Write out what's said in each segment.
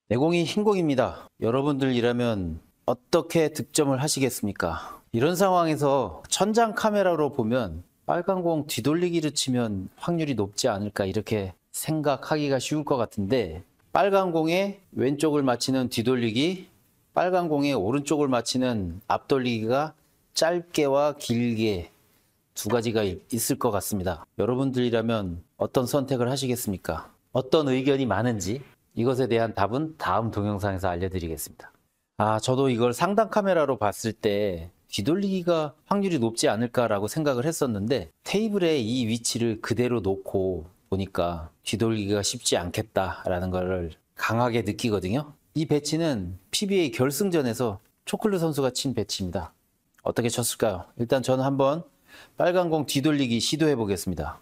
내공이 흰공입니다. 여러분들이라면 어떻게 득점을 하시겠습니까? 이런 상황에서 천장 카메라로 보면 빨간 공 뒤돌리기를 치면 확률이 높지 않을까 이렇게 생각하기가 쉬울 것 같은데, 빨간 공에 왼쪽을 맞히는 뒤돌리기, 빨간 공에 오른쪽을 맞히는 앞돌리기가 짧게와 길게 두 가지가 있을 것 같습니다. 여러분들이라면 어떤 선택을 하시겠습니까? 어떤 의견이 많은지 이것에 대한 답은 다음 동영상에서 알려드리겠습니다. 저도 이걸 상단 카메라로 봤을 때 뒤돌리기가 확률이 높지 않을까라고 생각을 했었는데, 테이블에 이 위치를 그대로 놓고 보니까 뒤돌리기가 쉽지 않겠다라는 걸 강하게 느끼거든요. 이 배치는 PBA 결승전에서 초클루 선수가 친 배치입니다. 어떻게 쳤을까요? 일단 저는 한번 빨간 공 뒤돌리기 시도해 보겠습니다.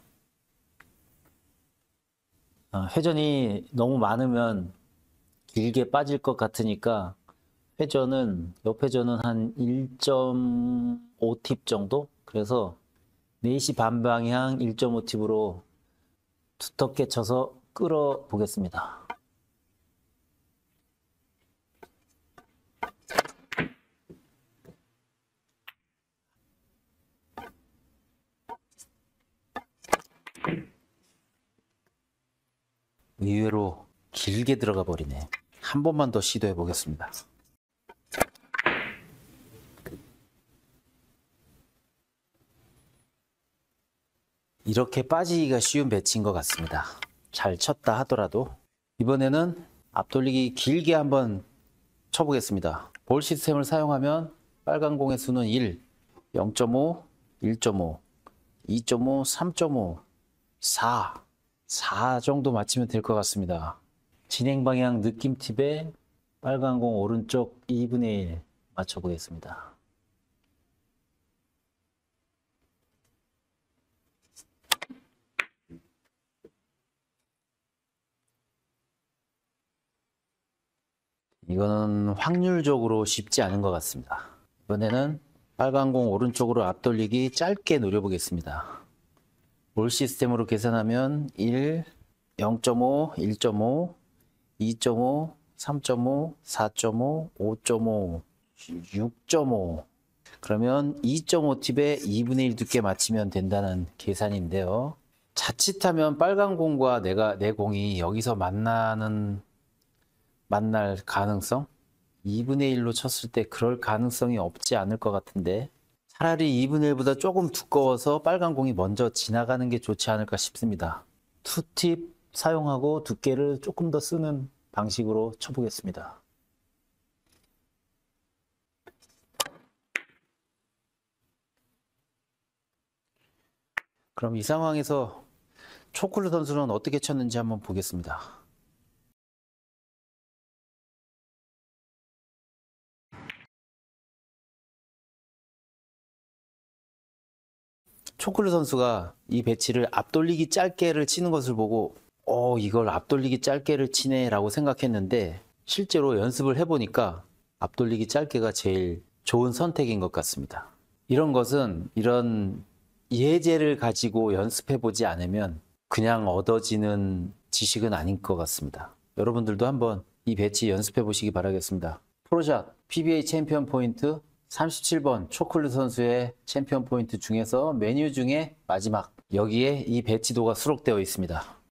회전이 너무 많으면 길게 빠질 것 같으니까 옆 회전은 한 1.5팁 정도? 그래서 4시 반 방향 1.5팁으로 두텁게 쳐서 끌어 보겠습니다. 의외로 길게 들어가 버리네. 한 번만 더 시도해 보겠습니다. 이렇게 빠지기가 쉬운 배치인 것 같습니다. 잘 쳤다 하더라도 이번에는 앞돌리기 길게 한번 쳐보겠습니다. 볼 시스템을 사용하면 빨간 공의 수는 1, 0.5, 1.5, 2.5, 3.5, 4 정도 맞추면 될 것 같습니다. 진행 방향 느낌 팁에 빨간 공 오른쪽 2분의 1 맞춰보겠습니다. 이거는 확률적으로 쉽지 않은 것 같습니다. 이번에는 빨간 공 오른쪽으로 앞돌리기 짧게 노려보겠습니다. 볼 시스템으로 계산하면 1, 0.5, 1.5, 2.5, 3.5, 4.5, 5.5, 6.5. 그러면 2.5 팁에 2분의 1 두께 맞추면 된다는 계산인데요. 자칫하면 빨간 공과 내 공이 여기서 만날 가능성? 2분의 1로 쳤을 때 그럴 가능성이 없지 않을 것 같은데, 차라리 2분의 1보다 조금 두꺼워서 빨간 공이 먼저 지나가는 게 좋지 않을까 싶습니다. 투팁 사용하고 두께를 조금 더 쓰는 방식으로 쳐보겠습니다. 그럼 이 상황에서 초클루 선수는 어떻게 쳤는지 한번 보겠습니다. 초클루 선수가 이 배치를 앞돌리기 짧게를 치는 것을 보고 이걸 앞돌리기 짧게를 치네 라고 생각했는데, 실제로 연습을 해보니까 앞돌리기 짧게가 제일 좋은 선택인 것 같습니다. 이런 예제를 가지고 연습해보지 않으면 그냥 얻어지는 지식은 아닌 것 같습니다. 여러분들도 한번 이 배치 연습해보시기 바라겠습니다. 프로샷 PBA 챔피언 포인트 37번 초클루 선수의 챔피언 포인트 중에서 메뉴 중에 마지막, 여기에 이 배치도가 수록되어 있습니다.